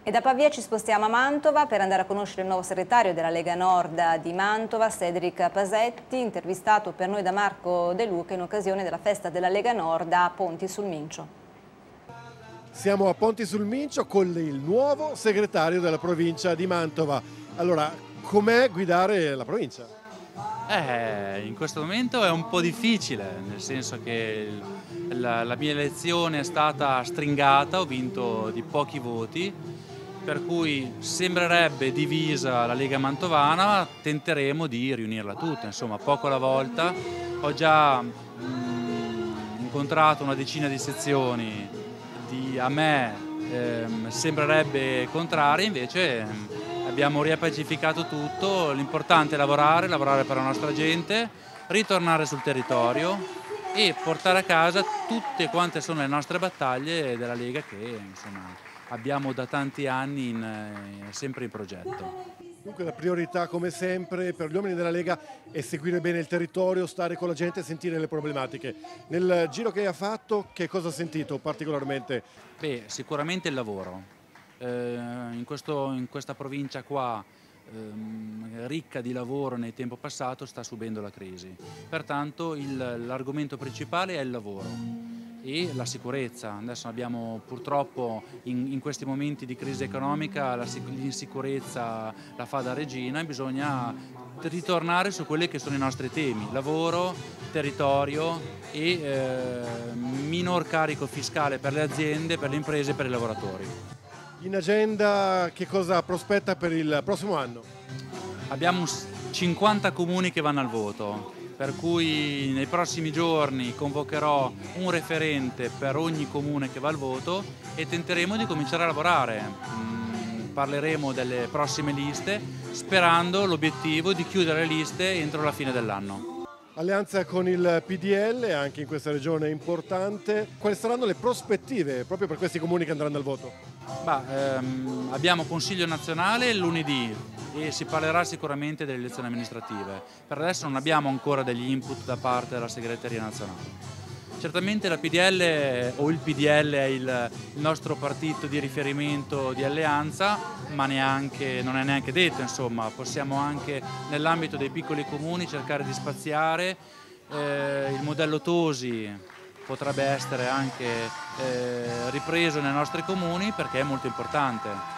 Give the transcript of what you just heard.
E da Pavia ci spostiamo a Mantova per andare a conoscere il nuovo segretario della Lega Nord di Mantova, Cedric Pasetti, intervistato per noi da Marco De Luca in occasione della festa della Lega Nord a Ponti sul Mincio. Siamo a Ponti sul Mincio con il nuovo segretario della provincia di Mantova. Allora, com'è guidare la provincia? In questo momento è un po' difficile, nel senso che la mia elezione è stata stringata, ho vinto di pochi voti, per cui sembrerebbe divisa la Lega Mantovana, tenteremo di riunirla tutta, insomma, poco alla volta. Ho già incontrato una decina di sezioni, a me sembrerebbe contrarie, invece abbiamo riappacificato tutto. L'importante è lavorare per la nostra gente, ritornare sul territorio e portare a casa tutte quante sono le nostre battaglie della Lega che insomma abbiamo da tanti anni sempre in progetto. Dunque la priorità, come sempre, per gli uomini della Lega è seguire bene il territorio, stare con la gente e sentire le problematiche. Nel giro che ha fatto, che cosa ha sentito particolarmente? Beh, sicuramente il lavoro. In questa provincia qua, ricca di lavoro nel tempo passato, sta subendo la crisi. Pertanto l'argomento principale è il lavoro e la sicurezza. Adesso abbiamo purtroppo in questi momenti di crisi economica l'insicurezza la fa da regina e bisogna ritornare su quelli che sono i nostri temi: lavoro, territorio e minor carico fiscale per le aziende, per le imprese e per i lavoratori. In agenda che cosa prospetta per il prossimo anno? Abbiamo 50 comuni che vanno al voto, per cui nei prossimi giorni convocherò un referente per ogni comune che va al voto e tenteremo di cominciare a lavorare. Parleremo delle prossime liste, sperando l'obiettivo di chiudere le liste entro la fine dell'anno. Alleanza con il PDL, anche in questa regione importante. Quali saranno le prospettive proprio per questi comuni che andranno al voto? Abbiamo Consiglio nazionale lunedì e si parlerà sicuramente delle elezioni amministrative. Per adesso non abbiamo ancora degli input da parte della segreteria nazionale. Certamente la PDL o il PDL è il nostro partito di riferimento di alleanza, ma non è neanche detto, insomma, possiamo anche nell'ambito dei piccoli comuni cercare di spaziare. Il modello Tosi potrebbe essere anche ripreso nei nostri comuni perché è molto importante.